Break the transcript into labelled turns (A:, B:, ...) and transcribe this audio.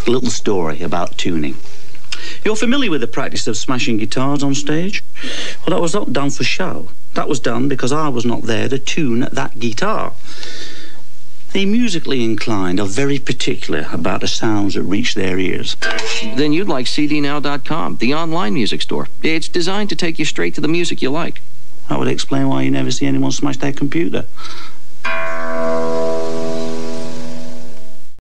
A: A little story about tuning. You're familiar with the practice of smashing guitars on stage? Well, that was not done for show. That was done because I was not there to tune that guitar. The musically inclined are very particular about the sounds that reach their ears.
B: Then you'd like CDnow.com, the online music store. It's designed to take you straight to the music you like.
A: That would explain why you never see anyone smash their computer.